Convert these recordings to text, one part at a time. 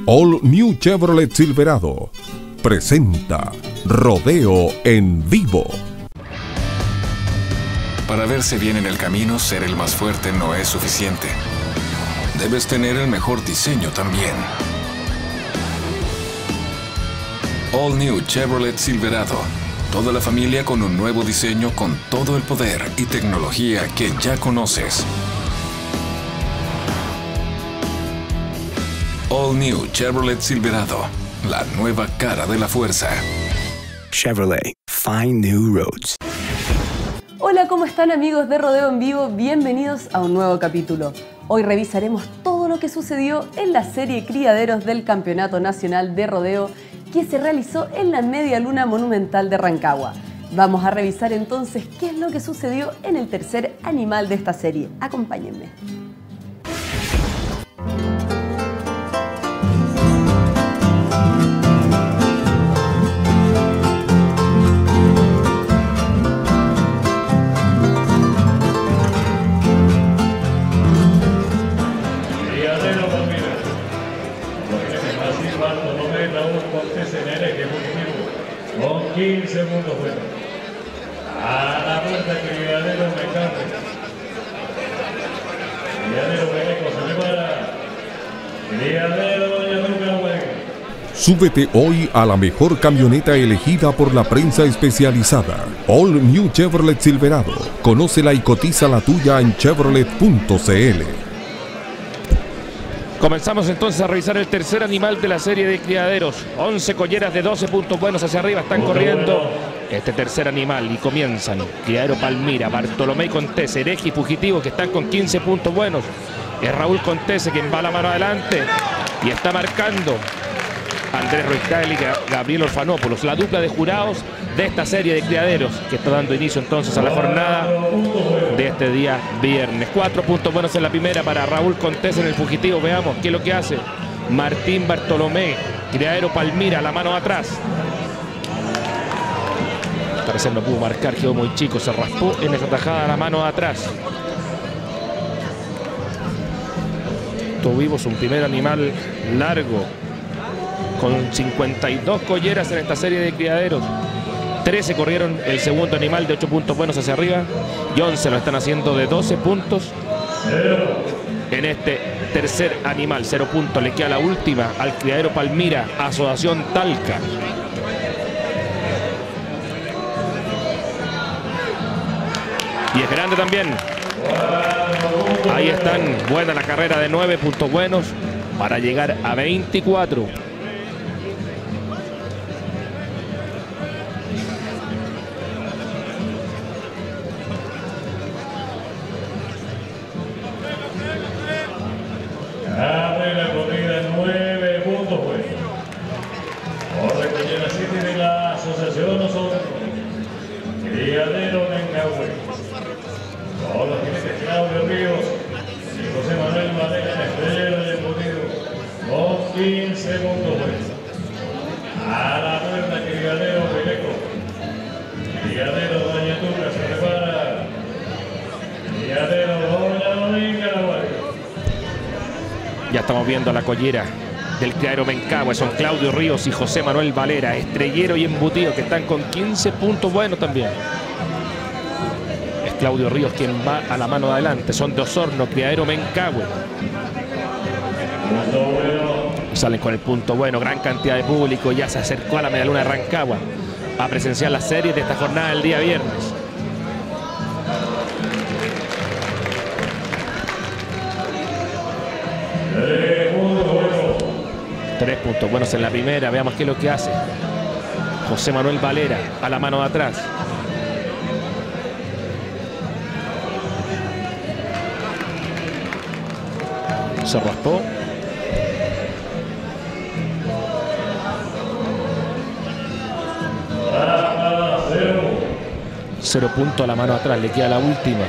All New Chevrolet Silverado presenta Rodeo en Vivo. Para verse bien en el camino, ser el más fuerte no es suficiente. Debes tener el mejor diseño también. All New Chevrolet Silverado. Toda la familia con un nuevo diseño con todo el poder y tecnología que ya conoces. All New Chevrolet Silverado. La nueva cara de la fuerza. Chevrolet. Find new roads. Hola, ¿cómo están amigos de Rodeo en Vivo? Bienvenidos a un nuevo capítulo. Hoy revisaremos todo lo que sucedió en la serie Criaderos del Campeonato Nacional de Rodeo que se realizó en la Media Luna Monumental de Rancagua. Vamos a revisar entonces qué es lo que sucedió en el tercer animal de esta serie. Acompáñenme. Con 15 segundos fuera. A la puerta Criadero Mecano. Criadero Mecano se prepara. Criadero Doña Luca Hueco. Súbete hoy a la mejor camioneta elegida por la prensa especializada. All New Chevrolet Silverado. Conócela y cotiza la tuya en chevrolet.cl. Comenzamos entonces a revisar el tercer animal de la serie de criaderos. 11 colleras de 12 puntos buenos hacia arriba están corriendo este tercer animal y comienzan Criadero Palmira, Bartolomé Contese, Hereje y Fugitivo que están con 15 puntos buenos. Es Raúl Contese quien va la mano adelante y está marcando Andrés Roicagli y Gabriel Orfanopoulos, la dupla de jurados de esta serie de criaderos que está dando inicio entonces a la jornada de este día viernes. 4 puntos buenos en la primera para Raúl Contese en el Fugitivo. Veamos qué es lo que hace Martín Bartolomé. Criadero Palmira, la mano atrás. Al parecer no pudo marcar, quedó muy chico, se raspó en esa tajada la mano atrás. Tuvimos un primer animal largo con 52 colleras en esta serie de criaderos. 13 corrieron el segundo animal de 8 puntos buenos hacia arriba y 11 lo están haciendo de 12 puntos en este tercer animal. 0 puntos le queda la última al Criadero Palmira, Asociación Talca. Y es grande también. Ahí están, buena la carrera de 9 puntos buenos para llegar a 24. Abre la corrida 9 puntos buenos. Corre Collera City de la Asociación Nosotros. Criadero Mencahue. Todos los jinetes Claudio Ríos y José Manuel Valera, Estrellero y Embutido, con 15 puntos buenos. A la puerta Criadero Peleco. Criadero Doña Tuca se prepara. Criadero Doña Dominga la Guardia. Ya estamos viendo la collera del Criadero Mencahue. Son Claudio Ríos y José Manuel Valera, Estrellero y Embutido, que están con 15 puntos buenos también. Es Claudio Ríos quien va a la mano de adelante. Son de Osorno, Criadero Mencahue. Salen con el punto bueno. Gran cantidad de público ya se acercó a la Media Luna de Rancagua a presenciar las series de esta jornada del día viernes. Tres puntos buenos en la primera. Veamos qué es lo que hace José Manuel Valera a la mano de atrás. Se raspó. Cero puntos a la mano atrás. Le queda la última.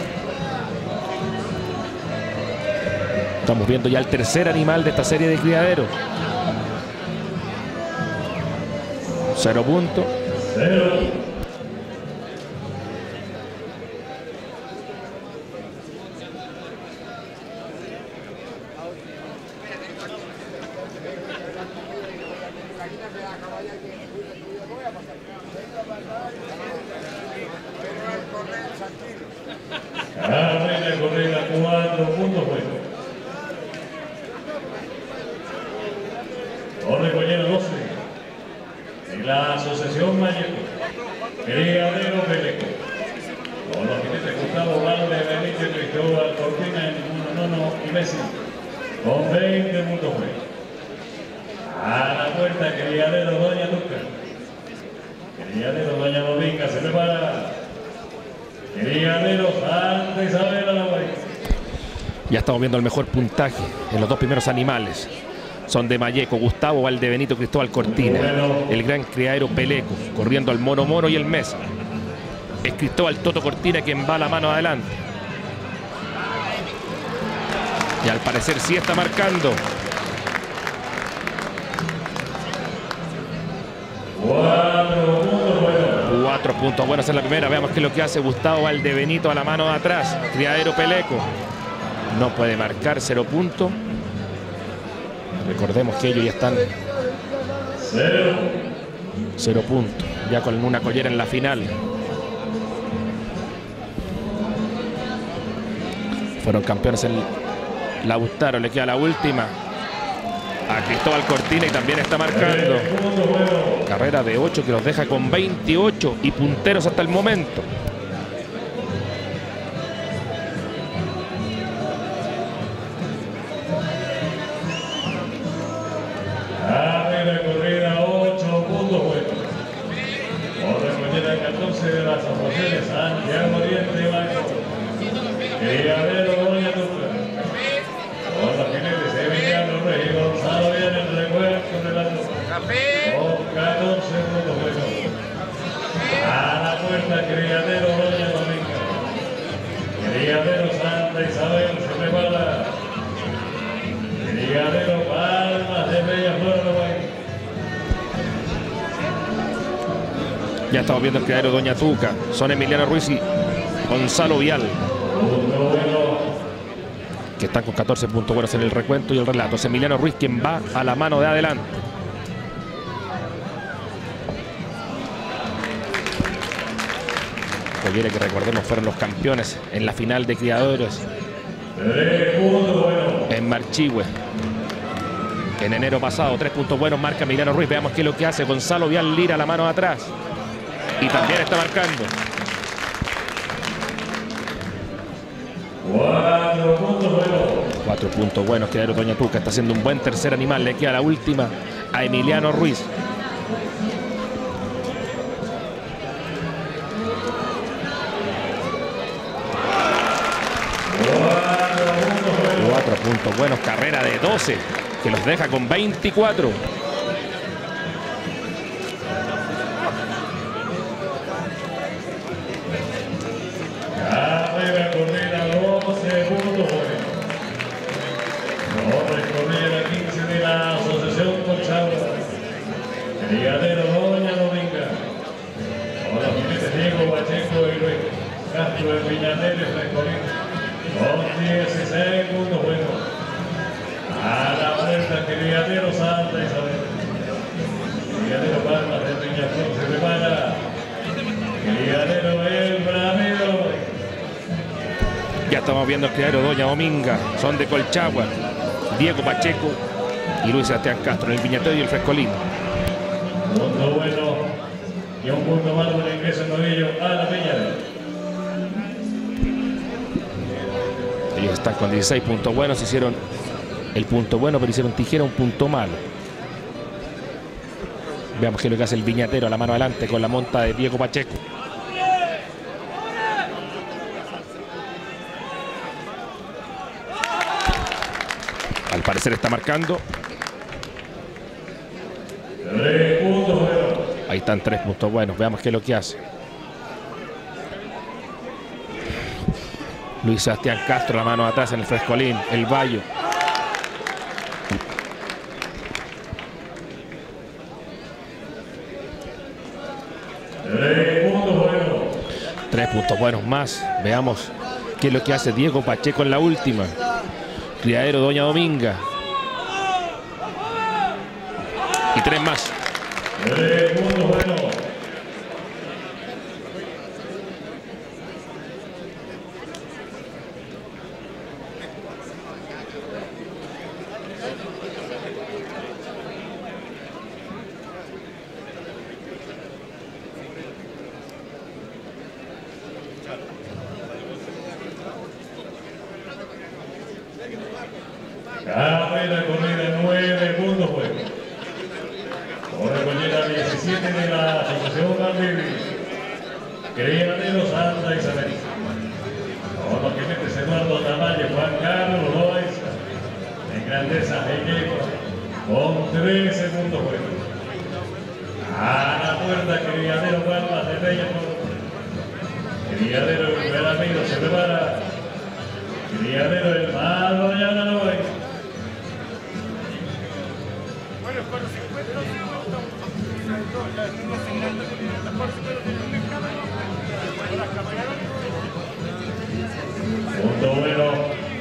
Estamos viendo ya el tercer animal de esta serie de criaderos. 0 puntos. Carrera corrida 4 puntos juego. Corre Collera 12. En la asociación Mayeco. Criadero Peleco. Con los jinetes Gustavo Valde, Benítez, Cristóbal Cortina, Nono y Messi. Con 20 puntos juego. A la puerta Criadero Doña Tuca. Criadero Doña Dominga se prepara. Criadero Santa Isabel a la guay. Ya estamos viendo el mejor puntaje en los dos primeros animales. Son de Mayeco, Gustavo Valdebenito, Cristóbal Cortina. El gran criadero Peleco, corriendo al Mono Moro y el Messi. Es Cristóbal Toto Cortina quien va a la mano adelante. Y al parecer sí está marcando. 4 puntos buenos en la primera. Veamos qué es lo que hace Gustavo Valdebenito a la mano de atrás. Criadero Peleco. No puede marcar, 0 puntos. Recordemos que ellos ya están 0 puntos. Ya con una collera en la final. Fueron campeones en Lautaro. Le queda la última a Cristóbal Cortina y también está marcando. Carrera de 8 que los deja con 28 y punteros hasta el momento. Carrera corrida 8 puntos juego. Corre Collera 14 de las asociaciones Santiago Diente Blanco. Criadero Doña Tuca. Con los jinetes Emiliano Rey y Gonzalo viene el recuerdo relato. Con 14 puntos juego. A la puerta Criadero Doña Dominga. Criadero Santa Isabel se prepara. Criadero Palmas de Bella Flor Uruguay. Ya estamos viendo el criadero Doña Tuca. Son Emiliano Ruiz y Gonzalo Vial, que están con 14 puntos buenos en el recuento y el relato. Es Emiliano Ruiz quien va a la mano de adelante. Collera, que recordemos fueron los campeones en la final de criadores en Marchihue en enero pasado. 3 puntos buenos marca Emiliano Ruiz. Veamos qué es lo que hace Gonzalo Vial Lira a la mano de atrás. Y también está marcando. 4 puntos buenos. 4 puntos buenos. Criadero Doña Tuca está haciendo un buen tercer animal. Le queda la última a Emiliano Ruiz. 4 puntos buenos. Carrera de 12 que los deja con 24. Carrera corrida 12 puntos buenos. Torres Correra 15 de la asociación Colchagua. Criadero Doña Dominga. Con los jinetes Diego Pacheco y Luis Castro de Piñanel y Frescolín. Con 16 puntos buenos. A la vuelta Criadero Santa Isabel. Criadero Palmas de Peñaflor se prepara. Criadero El Bramero. Ya estamos viendo el criadero Doña Dominga. Son de Colchagua. Diego Pacheco y Luis Sebastián Castro en el Viñatero y el Frescolín. Punto bueno y un punto malo por el ingreso en novillo a la Peña. Ellos están con 16 puntos buenos. Hicieron el punto bueno, pero hicieron tijera un punto malo. Veamos qué es lo que hace el Viñatero a la mano adelante con la monta de Diego Pacheco. Al parecer está marcando. 3 puntos buenos. Ahí están 3 puntos buenos. Veamos qué es lo que hace. Luis Sebastián Castro, la mano atrás en el Frescolín. El Bayo. Tres puntos buenos más. Veamos qué es lo que hace Diego Pacheco en la última. Criadero Doña Dominga. Y 3 más. 3 puntos buenos. Carrera corrida 9 puntos buenos. Hora collera 17 de la Asociación Valverde. Criaderos Santa Isabel. Con los jinetes Eduardo Tamayo, Juan Carlos Loaiza. En grandeza Equepa, con 13 puntos buenos. A la puerta Criadero Palmas de Peñaflor. Criadero el Ramiro se prepara. Criadero el Malo de Analoy. Punto bueno.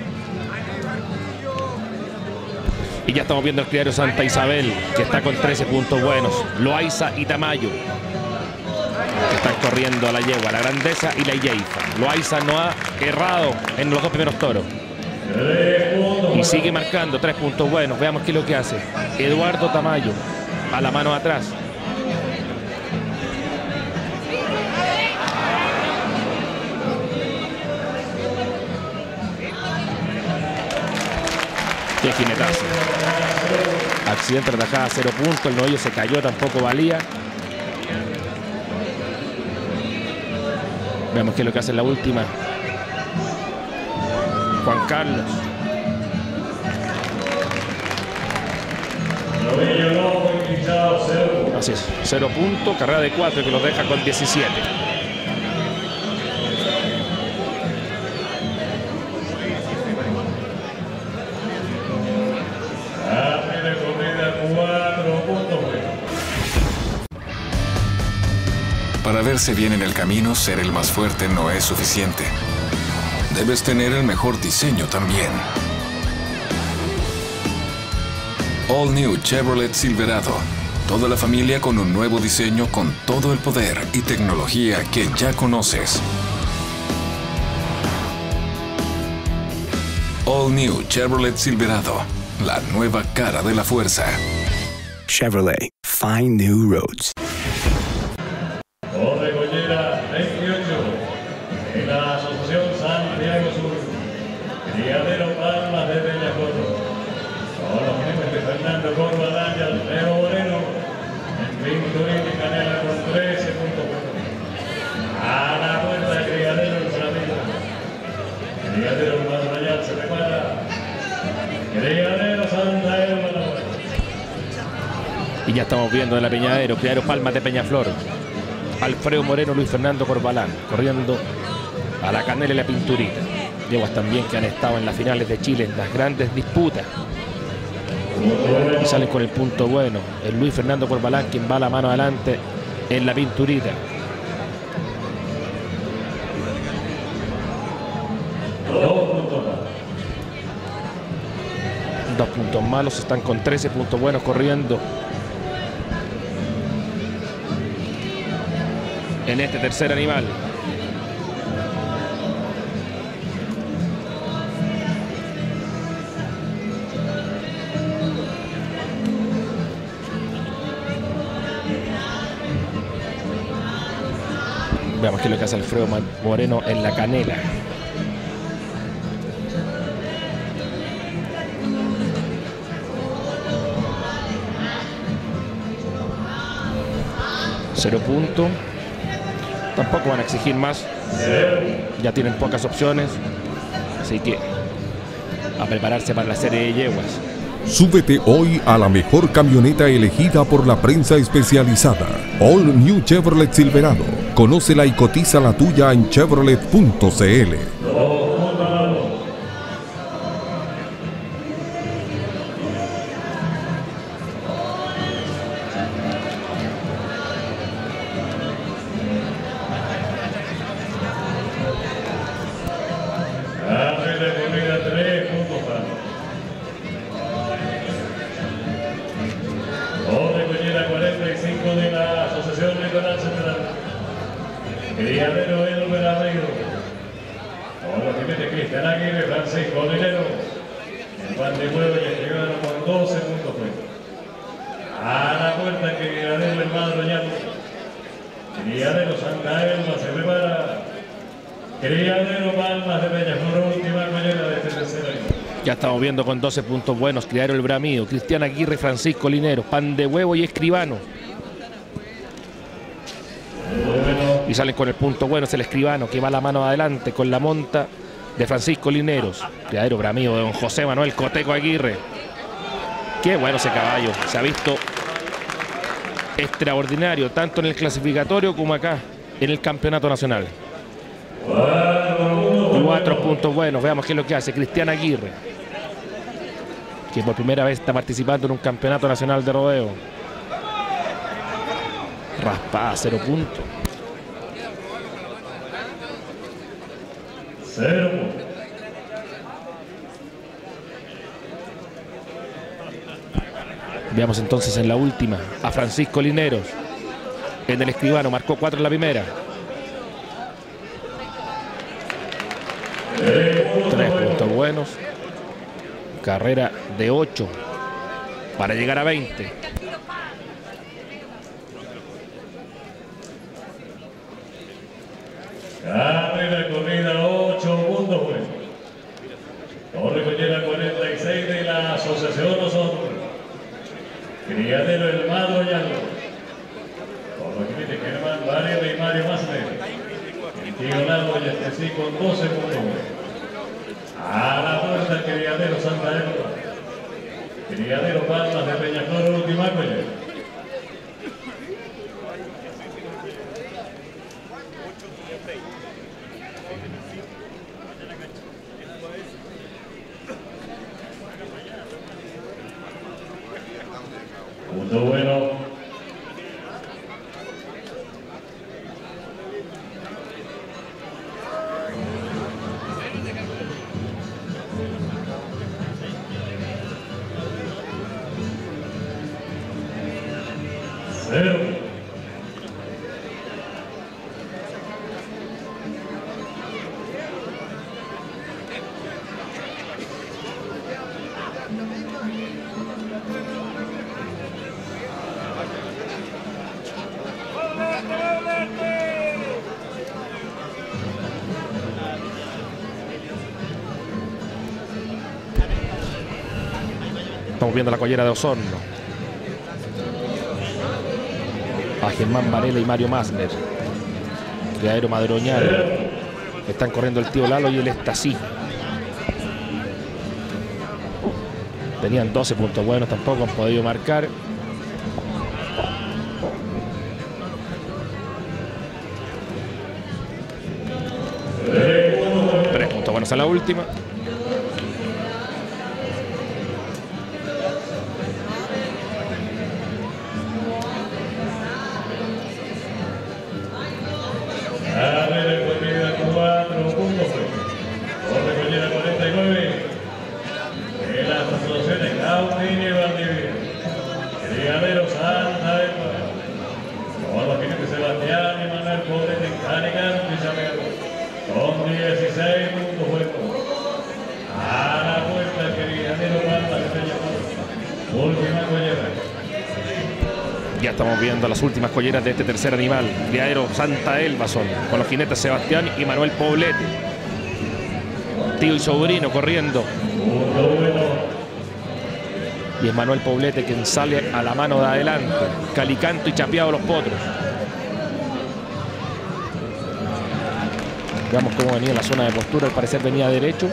Y ya estamos viendo el criadero Santa Isabel, que está con 13 puntos buenos. Loaiza y Tamayo, que están corriendo a la yegua, la grandeza y la yeifa. Loaiza no ha errado en los dos primeros toros. Y sigue marcando 3 puntos buenos. Veamos qué es lo que hace Eduardo Tamayo a la mano atrás. Qué jinetazo. Accidente de tajada, 0 puntos. El novillo se cayó, tampoco valía. Veamos qué es lo que hace en la última Juan Carlos. Así es, 0 puntos, carrera de 4 que los deja con 17. Para verse bien en el camino, ser el más fuerte no es suficiente. Debes tener el mejor diseño también. All New Chevrolet Silverado. Toda la familia con un nuevo diseño con todo el poder y tecnología que ya conoces. All New Chevrolet Silverado. La nueva cara de la fuerza. Chevrolet, find new roads. Torre Collera 28 en la Asociación Santiago Sur. Criadero Palmas de Peñaflor. Con los jinetes de Fernando Corbalán y Alfredo Moreno. En Pinturín y Canela con 13 puntos. A la puerta Criadero el Ramiro. Criadero el Madrayal se prepara. Criadero Santa Elma la puerta. Y ya estamos viendo de la Peñadero, Criadero Palmas de Peñaflor. Alfredo Moreno, Luis Fernando Corbalán, corriendo a la Canela y la Pinturita. Yeguas también que han estado en las finales de Chile, en las grandes disputas. Y salen con el punto bueno. El Luis Fernando Corbalán, quien va la mano adelante en la Pinturita. Dos puntos malos, están con 13 puntos buenos corriendo en este tercer animal. Veamos qué es lo que hace Alfredo Moreno en la Canela. Cero punto. Tampoco van a exigir más. Ya tienen pocas opciones. Así que a prepararse para la serie de yeguas. Súbete hoy a la mejor camioneta elegida por la prensa especializada. All New Chevrolet Silverado. Conócela y cotiza la tuya en chevrolet.cl. diagonal central. Criadero El Veladero. Con los jinetes Cristian Aguirre, Francisco Linero. El pan de huevo y escribano con 12 puntos fuera. A la puerta Criadero El Madroñado. Criadero Santa Elma se prepara. Criadero Palmas de Peñaflor, última collera de este tercer año. Ya estamos viendo con 12 puntos buenos. Criadero El Bramío, Cristian Aguirre, Francisco Linero, pan de huevo y escribano. Y salen con el punto bueno, es el escribano que va la mano adelante con la monta de Francisco Lineros. Criadero Bramío de don José Manuel Coteco Aguirre. Qué bueno ese caballo, se ha visto extraordinario, tanto en el clasificatorio como acá en el campeonato nacional. 4 puntos buenos, veamos qué es lo que hace Cristian Aguirre, que por primera vez está participando en un campeonato nacional de rodeo. Raspada, 0 puntos. 0 puntos. Veamos entonces en la última a Francisco Lineros. En el escribano marcó 4 en la primera. 3 puntos buenos. Carrera de 8 para llegar a 20. Carrera corrida 8 puntos buenos. Torre collera 46 de la Asociación Nosotros. Criadero El Madroñado. Con los jinetes Germán Varela y Mario Masner. El tío Lado y este sí con 12 puntos buenos. A la puerta Criadero Santa Elma. Criadero Palmas de Peñaflor, última collera. Punto bueno. Cero. Estamos viendo la collera de Osorno. A Germán Varela y Mario Masner. Criadero Madroñado. Están corriendo el tío Lalo y el Estasí. Tenían 12 puntos buenos, tampoco han podido marcar. Tres puntos buenos a la última. Carrera corrida 4 puntos buenos. Torre collera 49. De las asociaciones Cautín y Valdivia. Criadero Santa Elma. Con los jinetes Sebastián y Manuel Poblete, Canicanto y Chamero. Con 16 puntos buenos. A la puerta Criadero Palmas de Peñaflor. Última collera. Ya estamos viendo las últimas colleras de este tercer animal. Criadero Santa Elma son, con los jinetes Sebastián y Manuel Poblete. Tío y sobrino corriendo. Punto bueno. Y es Manuel Poblete quien sale a la mano de adelante. Calicanto y Chapeado los potros. Veamos cómo venía la zona de postura. Al parecer venía derecho.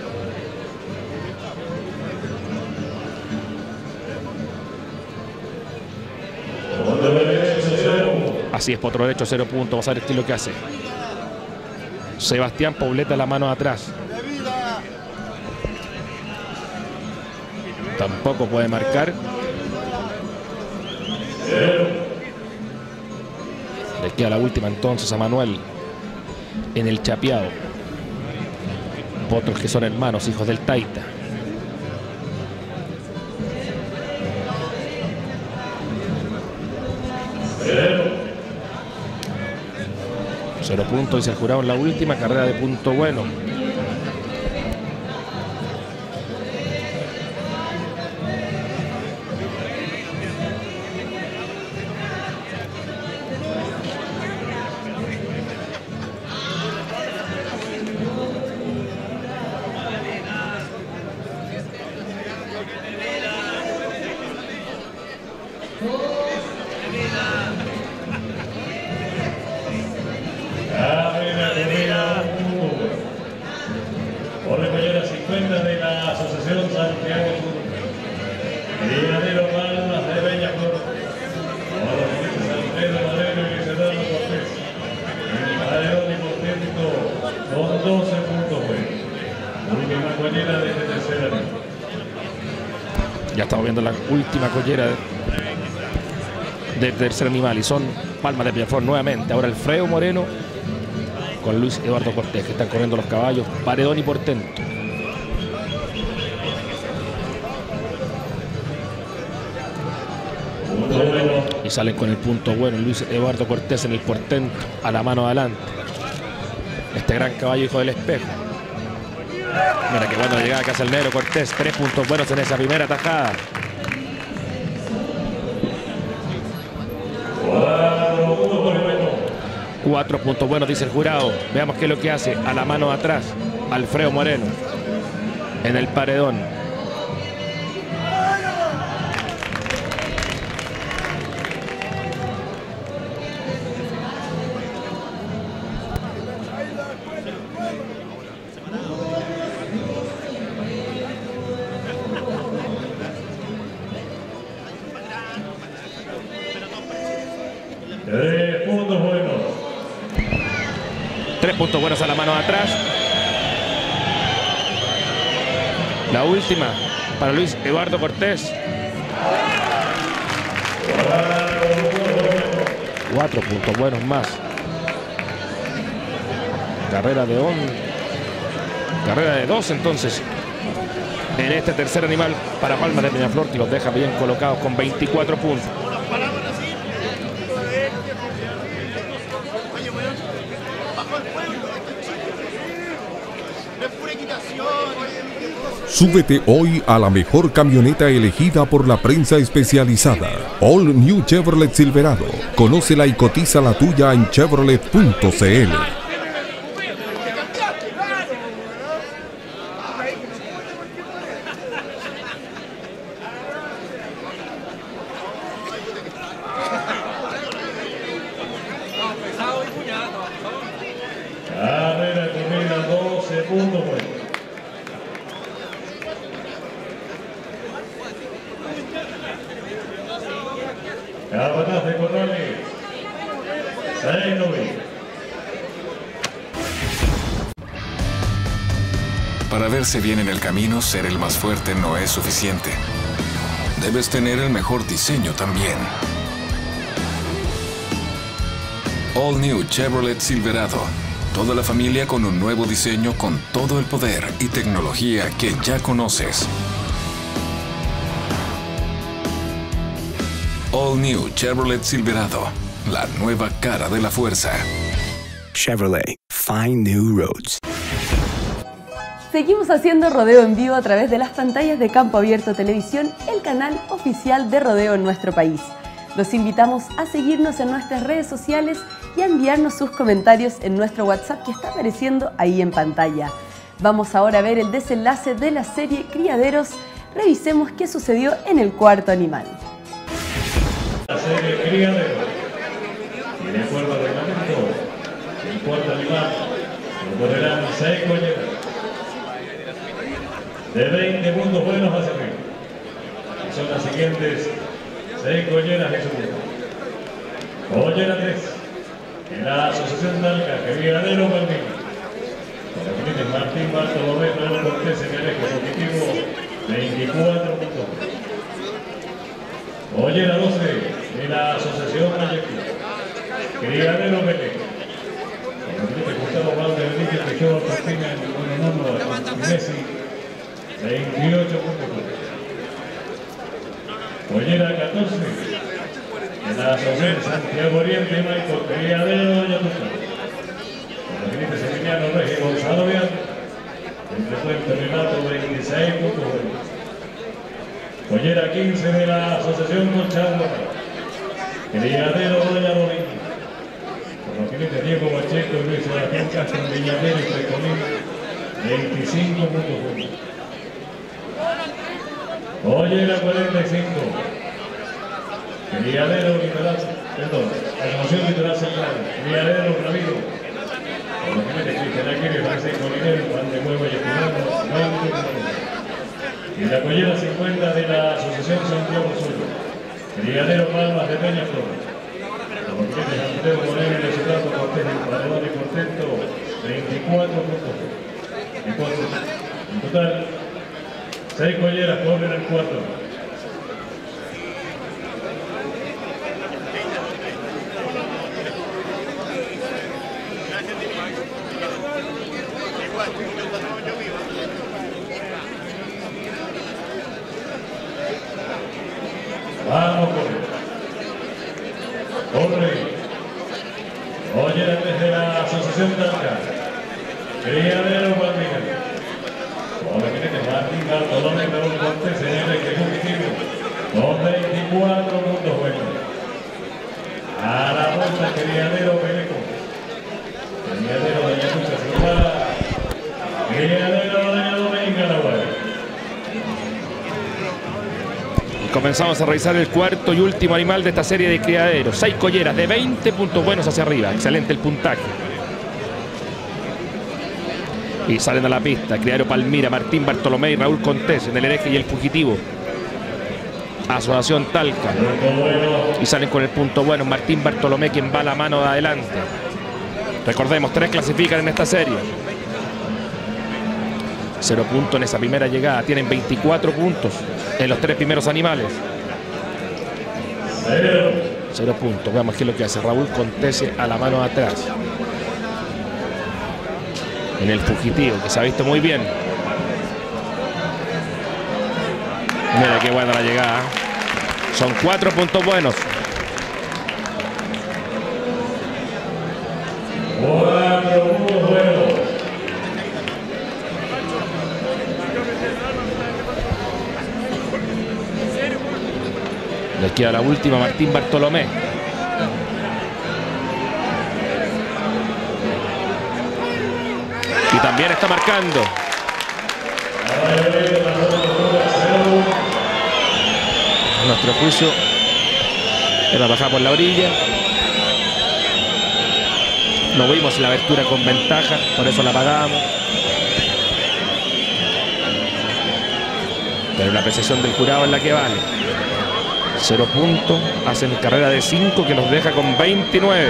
Así es, potro derecho, 0 puntos. Vamos a ver qué es lo que hace. Sebastián Poblete a la mano de atrás. Tampoco puede marcar. Le queda la última entonces a Manuel en el Chapeado. Potros que son hermanos, hijos del Taita. 0 puntos, dice el jurado en la última carrera de punto bueno. Por la mañana 50 de la Asociación Santiago Sur. Criadero Palmas de Beñaflor. Por los ministros Alfredo Moreno y Fernando Cortés. El Paredón y Portento con 12 puntos buenos. Última collera de este tercer año. Ya estamos viendo la última collera del tercer animal y son Palmas de Beñaflor nuevamente. Ahora Alfredo Moreno con Luis Eduardo Cortés, que están corriendo los caballos, Paredón y Portento. Y salen con el punto bueno Luis Eduardo Cortés en el Portento, a la mano adelante. Este gran caballo, hijo del espejo. Mira qué buena llegada que hace el negro Cortés. 3 puntos buenos en esa primera tajada. 4 puntos buenos, dice el jurado. Veamos qué es lo que hace a la mano atrás Alfredo Moreno en el Paredón. Tres puntos buenos a la mano de atrás. La última para Luis Eduardo Cortés. 4 puntos buenos más. Carrera de 2 entonces en este tercer animal para Palmas de Beñaflor, que los deja bien colocados con 24 puntos. Súbete hoy a la mejor camioneta elegida por la prensa especializada. All New Chevrolet Silverado. Conócela y cotiza la tuya en Chevrolet.cl. Carrera corrida 12 puntos buenos. Capataz de Corrales, 6-9. Para verse bien en el camino, ser el más fuerte no es suficiente. Debes tener el mejor diseño también. All New Chevrolet Silverado. Toda la familia con un nuevo diseño con todo el poder y tecnología que ya conoces. All New Chevrolet Silverado. La nueva cara de la fuerza. Chevrolet, find new roads. Seguimos haciendo rodeo en vivo a través de las pantallas de Campo Abierto Televisión, el canal oficial de rodeo en nuestro país. Los invitamos a seguirnos en nuestras redes sociales y a enviarnos sus comentarios en nuestro WhatsApp que está apareciendo ahí en pantalla. Vamos ahora a ver el desenlace de la serie Criaderos. Revisemos qué sucedió en el cuarto animal. La serie Criaderos. Y de acuerdo al reglamento, el cuarto animal correrán 6 colleras de 20 puntos buenos hacia arriba. Y son las siguientes 6 colleras de su grupo. Collera 3. En la Asociación Talca, Criadero Palmira. Con Martín Bartolomé, Pedro Cortés en el eje positivo, 24 puntos. Collera 12 de la Asociación Mayekí. Criadero Belén. Con Gustavo Valde Benítez, Tejero Cortina en el número de Messi, 28 puntos. Collera 14. En la Asociación Santiago Oriente, Maico, Criadero Doña Tuca. Emiliano Reyes Gonzalo Vial. El Puente Renato 26 puntos buenos. Collera 15 de la Asociación Colchagua. Criadero Doña Domingo. Por lo que le Diego Pacheco y Luis Sebastián Castro Viñadero y Precolín 25 puntos buenos. Collera 45. Criadero Litoral, perdón, Asociación Litoral Central. Criadero Ramiro. Por lo que le Cristian Aguirre, Francisco Miguel, Juan de Huevo y Espinosa 9 puntos buenos. Y la Collera 50 de la Asociación Santiago Sur. Criadero Palmas de Peña Flor. Los clientes Antero Moreno y Resultado Cortés del Paredón y Portento 24 puntos. En total, 6 colleras corren el 4. Vamos, corre. Collera desde la Asociación Talca. Criadero Martín. Por lo que tiene Martín Bartolomé, Raúl Cortés, señor ejecutivo. Con 24 puntos buenos. A la vuelta, Criadero Peleco. Criadero Doña Lucha Silvana. Criadero Doña Dominga Nahuatl. Comenzamos a revisar el cuarto y último animal de esta serie de criaderos. 6 colleras de 20 puntos buenos hacia arriba. Excelente el puntaje. Y salen a la pista Criadero Palmira, Martín Bartolomé y Raúl Contés en el hereje y el fugitivo. Asociación Talca. Y salen con el punto bueno Martín Bartolomé, quien va a la mano de adelante. Recordemos, 3 clasifican en esta serie. 0 puntos en esa primera llegada. Tienen 24 puntos en los 3 primeros animales. 0 puntos. Veamos qué es lo que hace Raúl Contese a la mano de atrás. En el fugitivo, que se ha visto muy bien. Mira qué buena la llegada. Son 4 puntos buenos. Les queda la última, Martín Bartolomé. Y también está marcando. Nuestro juicio era bajar por la orilla. No vimos la abertura con ventaja, por eso la pagamos. Pero la apreciación del jurado es la que vale. 0 puntos, hacen carrera de 5 que los deja con 29.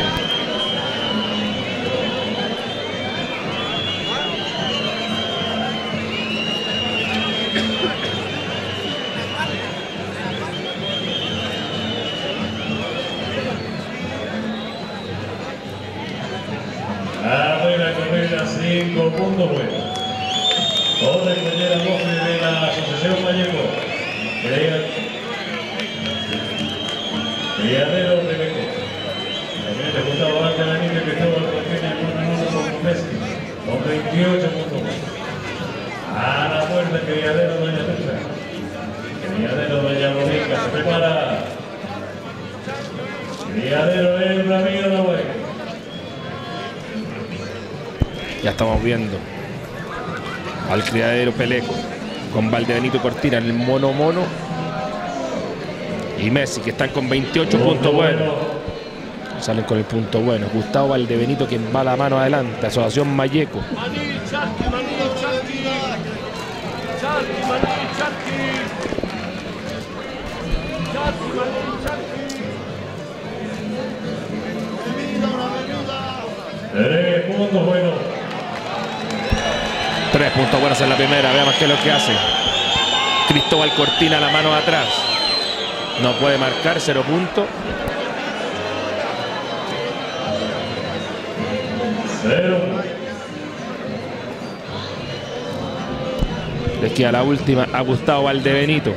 La carrera 5 puntos buenos. Toda el collera 12 de la Asociación Vallejo. Criadero Rebeco. También le Gustavo Ángel la niña que estaba en el mundo con Messi. Con 28 puntos buenos. A la puerta Criadero Doña Lucha. Criadero Doña Dominga se prepara. Criadero El Ramiro Nahuatl. Ya estamos viendo al criadero Peleco con Valdebenito Cortina en el mono y Messi, que están con 28 puntos buenos. Salen con el punto bueno. Gustavo Valdebenito, quien va a la mano adelante. Asociación Malleco. Tres puntos buenos. 3 puntos buenos en la primera. Veamos qué es lo que hace. Cristóbal Cortina a la mano de atrás. No puede marcar, 0 puntos. 0. Les queda la última a Gustavo Valdebenito.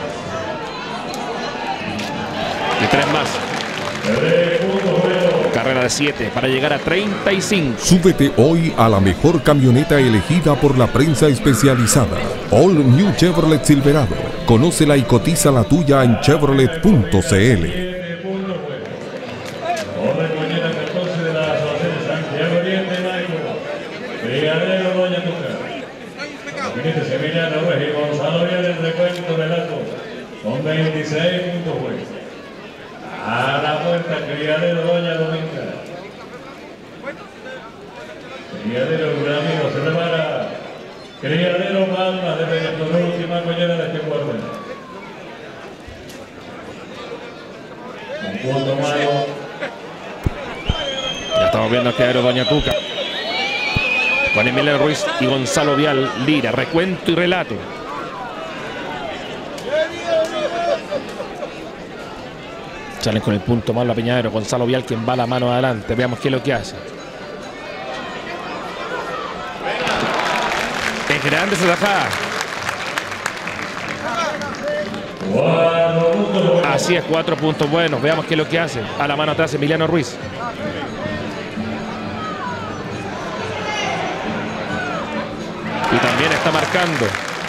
Y 3 más. 3 puntos buenos. Carrera carrera de 7 para llegar a 35. Súbete hoy a la mejor camioneta elegida por la prensa especializada. All New Chevrolet Silverado. Conócela y cotiza la tuya en chevrolet.cl. Criadero Doña Tuca. Fíjese, Emiliano Ruiz y Gonzalo Vial el recuento del acto con 26 puntos juegos. A la puerta, Criadero Doña Dominga. Criadero Ramiro se prepara. Criadero Palmas de Peñasco, última collera de este cuarto. Un punto malo. Ya estamos viendo a Criadero Doña Tuca con Emiliano Ruiz y Gonzalo Vial Lira, recuento y relato. Salen con el punto malo a Peñadero, Gonzalo Vial quien va la mano adelante. Veamos qué es lo que hace. Es grande esa tajada. Así es, 4 puntos buenos. Veamos qué es lo que hace. A la mano atrás Emiliano Ruiz. Y también está marcando.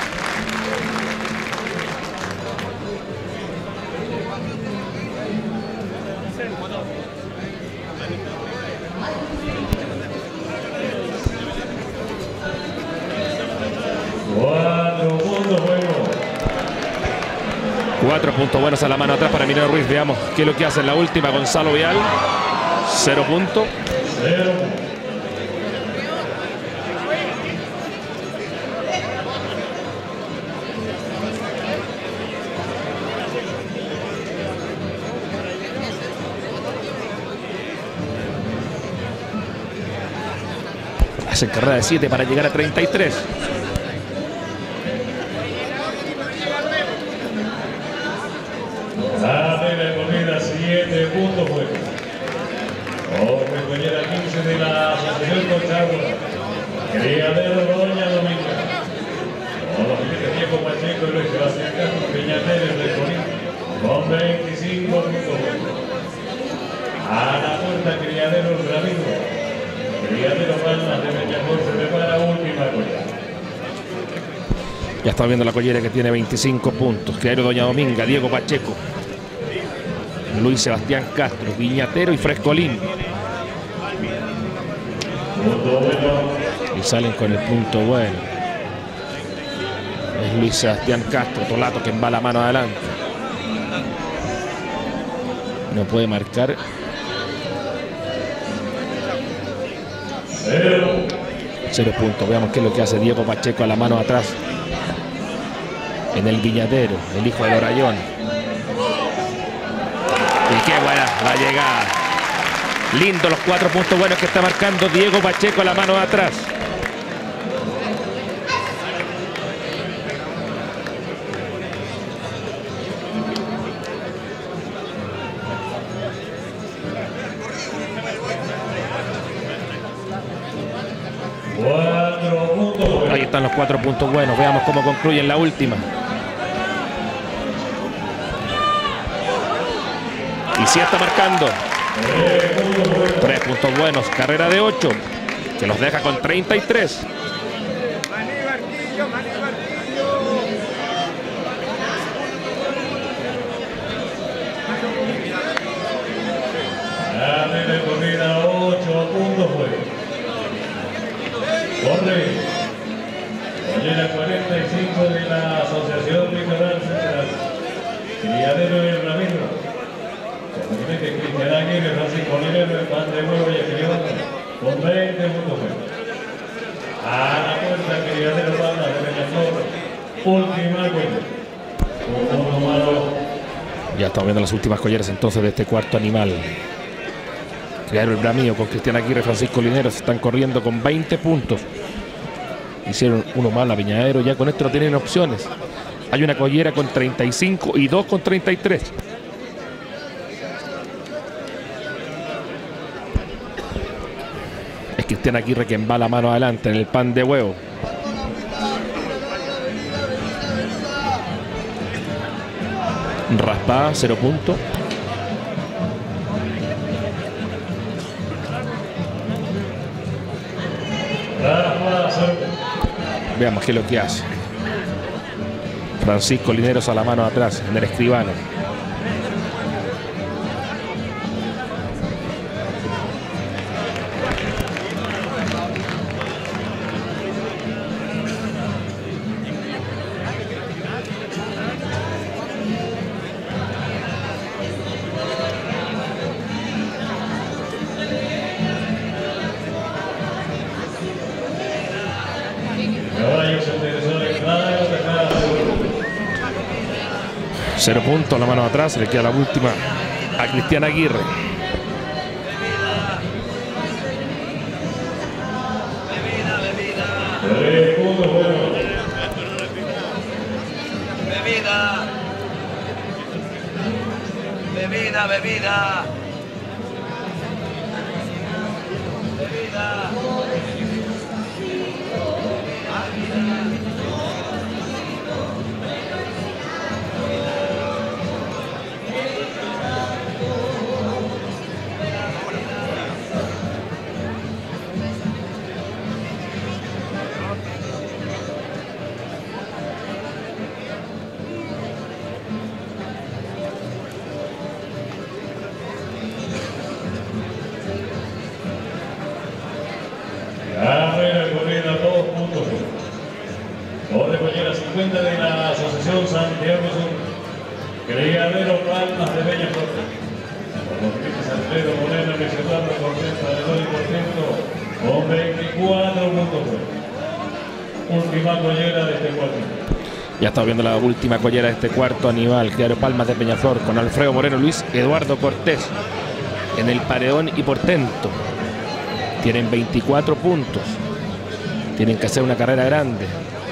Cuatro puntos buenos a la mano atrás para Emiliano Ruiz. Veamos qué es lo que hace en la última. Gonzalo Vial. 0 puntos. Hacen carrera de 7 para llegar a 33. La corrida 7 puntos juegos. Compañera 15 de la Asociación Cochagua. Criadero Doña Dominga. Los jinetes Diego Pacheco y Luis Sebastián Castro Peñateres de Corín con 25 puntos juegos. A la puerta Criadero Ramiro. Criadero Palmas de Peñaflor se prepara última collera. Ya está viendo la collera que tiene 25 puntos. Criadero Doña Dominga, Diego Pacheco, Luis Sebastián Castro, Viñatero y Frescolín. Y salen con el punto bueno. Es Luis Sebastián Castro, Tolato quien va la mano adelante. No puede marcar. 0 puntos. Veamos qué es lo que hace Diego Pacheco a la mano atrás. En el Viñatero, el hijo del Orayón. Y qué buena la llegada. Lindo los 4 puntos buenos que está marcando Diego Pacheco a la mano de atrás. Ahí están los 4 puntos buenos. Veamos cómo concluyen la última. Y sí está marcando. 3 puntos buenos. Carrera de 8. Que los deja con 33. La corrida 8 puntos juegos. Corre. Collera 45 de la Asociación Litoral Central. Criadero del Ramiro. Que Cristian Aguirre, Francisco Linero, el pan de huevo y escribano con 20 puntos juegos. A la puerta Criadero Palmas de Peñaflor. Última cuenta. Un punto malo. Ya estamos viendo las últimas colleras entonces de este cuarto animal. Criadero el Bramío con Cristian Aguirre, Francisco Linero se están corriendo con 20 puntos. Hicieron uno más a Viñadero, ya con esto no tienen opciones. Hay una collera con 35 y 2 con 33. Es Cristian Aguirre quien va la mano adelante en el pan de huevo. Raspada, 0 puntos. Veamos qué es lo que hace. Francisco Lineros a la mano atrás, en el escribano. Cero puntos, la mano atrás, le queda la última a Cristian Aguirre. Bebida. Corrida 2 puntos. Por de Collera 50 de la Asociación Santiago Sur. Criadero Palmas de Peñaflor. Por los clientes Alfredo Moreno, Luis Eduardo Cortés, Valedor y Portento, con 24 puntos. Última collera de este cuarto. Ya estamos viendo la última collera de este cuarto animal. Criadero Palmas de Peñaflor con Alfredo Moreno, Luis Eduardo Cortés en el paredón y Portento. Tienen 24 puntos. Tienen que hacer una carrera grande.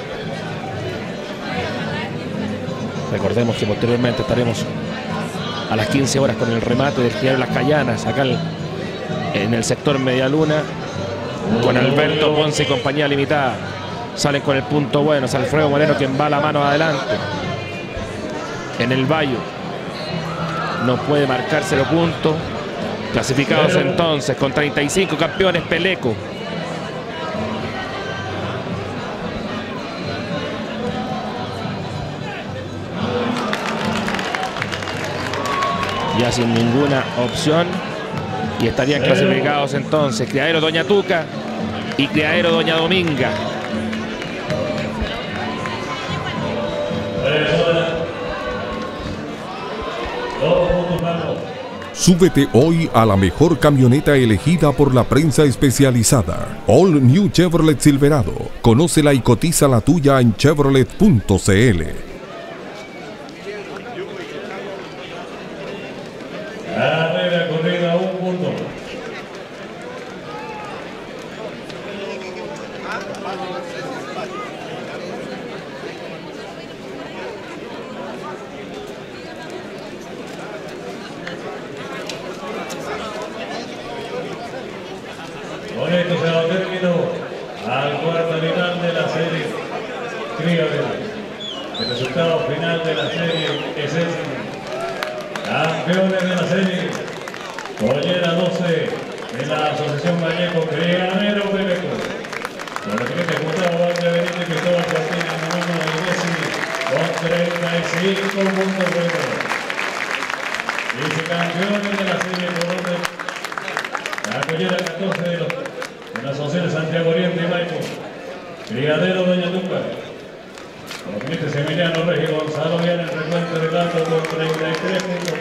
Recordemos que posteriormente estaremos a las 15 horas con el remate del Criadero Las Cayanas, acá en el sector Medialuna, con Alberto Ponce y compañía limitada. Salen con el punto bueno, es Alfredo Moreno quien va la mano adelante. En el Bayo no puede marcar 0 puntos. Clasificados entonces con 35 campeones Peleco. Ya sin ninguna opción. Y estarían clasificados entonces Criadero Doña Tuca y Criadero Doña Dominga. Súbete hoy a la mejor camioneta elegida por la prensa especializada. All New Chevrolet Silverado. Conócela y cotiza la tuya en Chevrolet.cl. Carrera corrida 1 punto. Con esto se da término al cuarto final de la serie Criadero. El resultado final de la serie es este. Campeones de la serie, Collera 12 de la Asociación Vallejo, Criadero Peleco. Con el siguiente Gustavo Valde Benítez, Cristóbal Cortina, Manolo Iglesi, con 35 puntos buenos. Vicecampeones de la serie Colombia, la Collera 14 de la Asociación Santiago Oriente y Maipo, Criadero Doña Tuca. Con los clientes Emiliano Regio Gonzalo Viana, el recuento de datos con 33 puntos.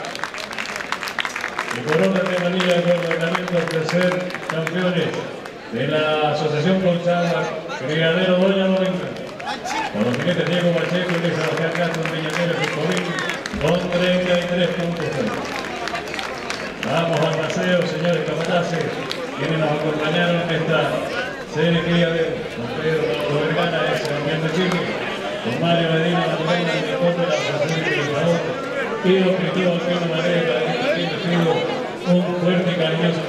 Y por orden de manilla de ordenamiento, tercer campeones de la Asociación Colchada, Criadero Doña Dominga. Con los clientes Diego Pacheco y Luis Sebastián Castro, Viñatero y Piccolín, con 33 puntos. Vamos al paseo, señores capataces, quienes nos acompañaron en esta serie Criadero. Con Pedro Vergara, ese campeón de Chile. Con Mario Medina, la Morena, el mejor de la Asociación de Salvador, y don Cristóbal Pino Madera, que les pido un fuerte y cariñoso.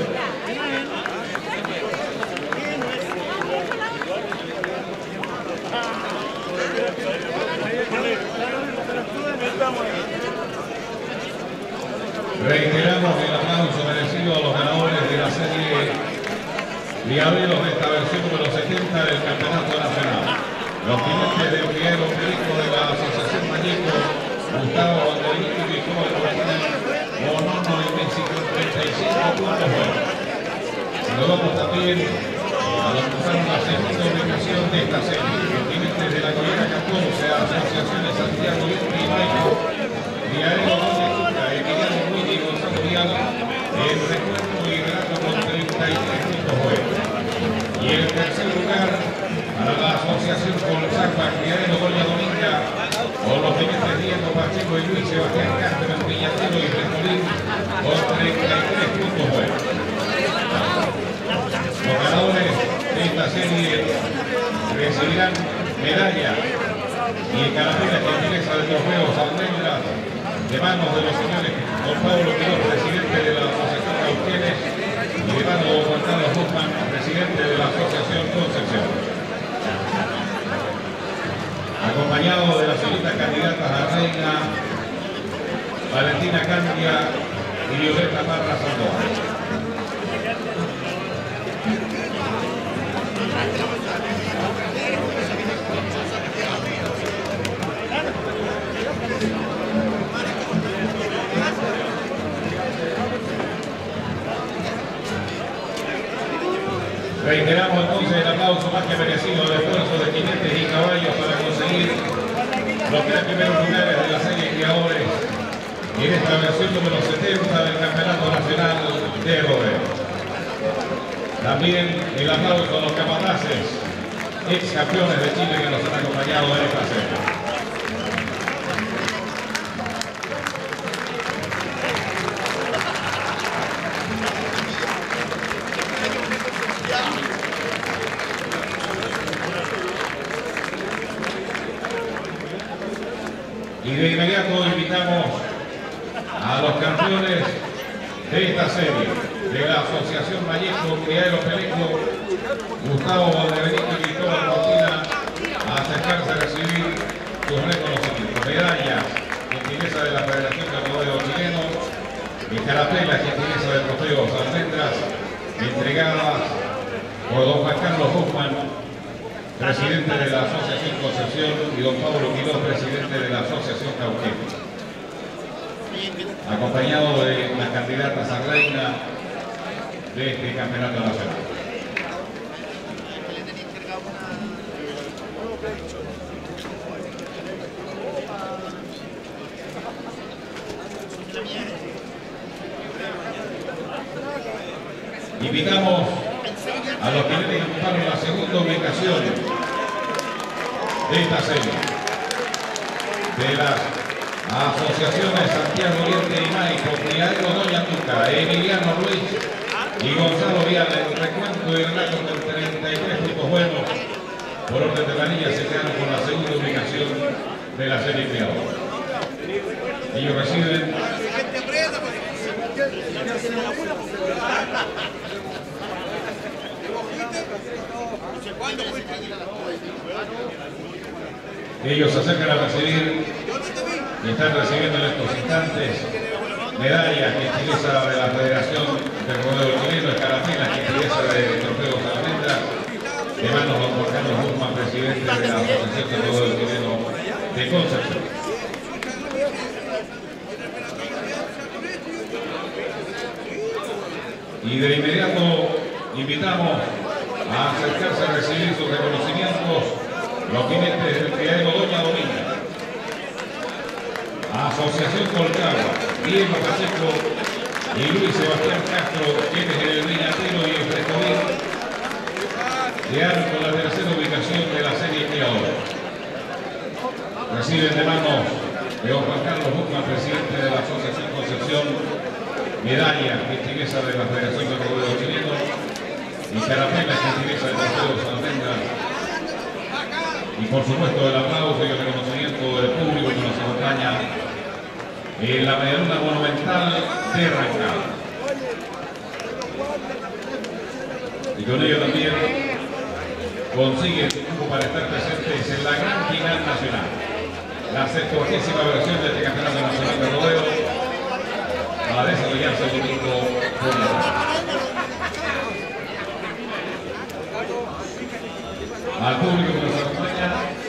Reiteramos el aplauso merecido a los ganadores de la serie Criaderos de esta versión número 70 del Campeonato Nacional. Los jinetes del criadero Perico de la Asociación Mayeco, Gustavo Banderito y Cristóbal Cortina, Bonono y México, 35 puntos buenos. Saludamos también a los que usaron la segunda ubicación de esta serie. Los jinetes de la Colina 14, Asociaciones Santiago y Maico, Criadero Doña Tuca, Emiliano Ruiz y Gonzalo Vial, el recuerdo y relato con 33 puntos buenos. Y el tercer lugar para la Asociación Colzapa, Criadero Doña Dominga, con los jinetes Diego Pacheco y Luis Sebastián Castro, en Piñatero y Frescolín, con 33 puntos buenos. Los ganadores de esta serie recibirán medalla y carapela gentileza de trofeos almendras de manos de los señores don Pablo Quirós, presidente de la Asociación Cauquienes, y de manos de Juan Carlos Guzmán, presidente de la Asociación Concepción. Acompañado de las señoritas candidatas a reina Valentina Candia y Violeta Parra Sandoval. Reiteramos entonces el aplauso más que merecido al esfuerzo de jinetes y caballos para conseguir los 3 primeros lugares de la serie Criadores en esta versión número 70 del Campeonato Nacional de Rodeo. También el aplauso a los capataces, ex campeones de Chile que nos han acompañado en esta serie. Y de inmediato invitamos a los campeones de esta serie, de la Asociación Mayeco, Criadero Perico, Gustavo Valdebenito y Cristóbal Cortina, a acercarse a recibir sus reconocimientos. Medallas, gentileza de la Federación de Rodeo Chileno, y carapelas, gentileza de trofeos almendras, entregadas por don Juan Carlos Guzmán, presidente de la Asociación Concepción, y don Pablo Quirós, presidente de la Asociación Cauquenes, acompañado de las candidatas a reina de este campeonato nacional. Invitamos a los que ocuparon la segunda ubicación de esta serie, de las asociaciones Santiago Oriente y Maico, Criadero Doña Tuca, Emiliano Ruiz y Gonzalo Vial. El recuento y relato con 33 puntos buenos. Por orden de planilla se quedaron con la segunda ubicación de la serie Criador. Ellos reciben ellos se acercan a recibir y están recibiendo en estos instantes medallas, gentileza de la Federación del Rodeo Chileno, escarapelas, gentileza de trofeos almendras, de manos de don Juan Carlos Guzmán, presidente de la Asociación del Rodeo Chileno de Concepción. Y de inmediato invitamos a acercarse a recibir sus reconocimientos los jinetes del criadero Doña Dominga, Asociación Colcagua, Diego Pacheco y Luis Sebastián Castro, quienes en el Piñatero y el Frescolín quedaron con la tercera ubicación de la serie Criador. Reciben de manos de don Juan Carlos Guzmán, presidente de la Asociación Concepción, medalla, gentileza de la Federación del Rodeo Chileno, y carapela, gentileza de trofeos almendras, y por supuesto el aplauso y el reconocimiento del público que nos acompaña en la medialuna monumental de Rancagua. Y con ello también consigue el grupo para estar presentes en la gran final nacional, la 70ª versión de este Campeonato Nacional de Rodeo, a desarrollarse el domingo por la tarde. Al público que nos acompaña,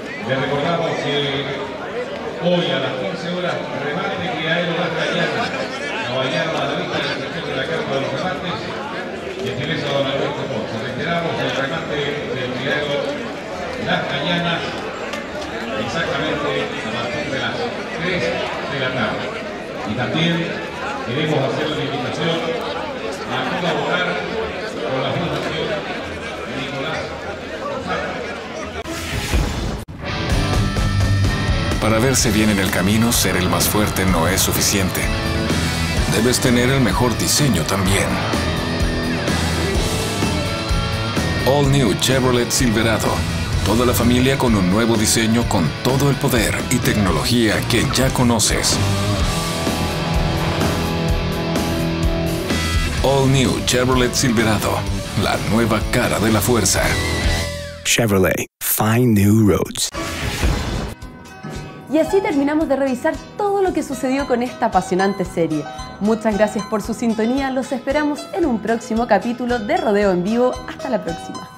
Hoy a las 15 horas, remate Criadero Las Cañanas. Caballero a la vista de la sección de la Carpa de los Remates. Gentileza don Alberto Ponce. Reiteramos el remate del Criadero Las Cañanas exactamente a partir de las 3 de la tarde. Y también queremos hacer la invitación a colaborar con la Fundación Nicolás Rosado. Para verse bien en el camino, ser el más fuerte no es suficiente. Debes tener el mejor diseño también. All New Chevrolet Silverado. Toda la familia con un nuevo diseño con todo el poder y tecnología que ya conoces. All New Chevrolet Silverado. La nueva cara de la fuerza. Chevrolet, find new roads. Y así terminamos de revisar todo lo que sucedió con esta apasionante serie. Muchas gracias por su sintonía, los esperamos en un próximo capítulo de Rodeo en Vivo. Hasta la próxima.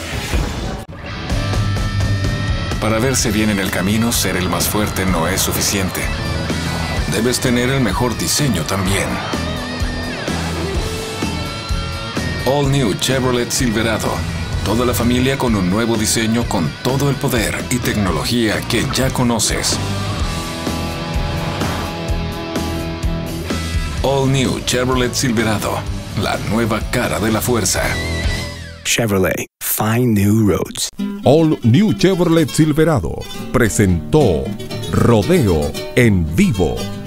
Para verse bien en el camino, ser el más fuerte no es suficiente. Debes tener el mejor diseño también. All New Chevrolet Silverado. Toda la familia con un nuevo diseño con todo el poder y tecnología que ya conoces. All New Chevrolet Silverado. La nueva cara de la fuerza. Chevrolet, find new roads. All New Chevrolet Silverado presentó Rodeo en Vivo.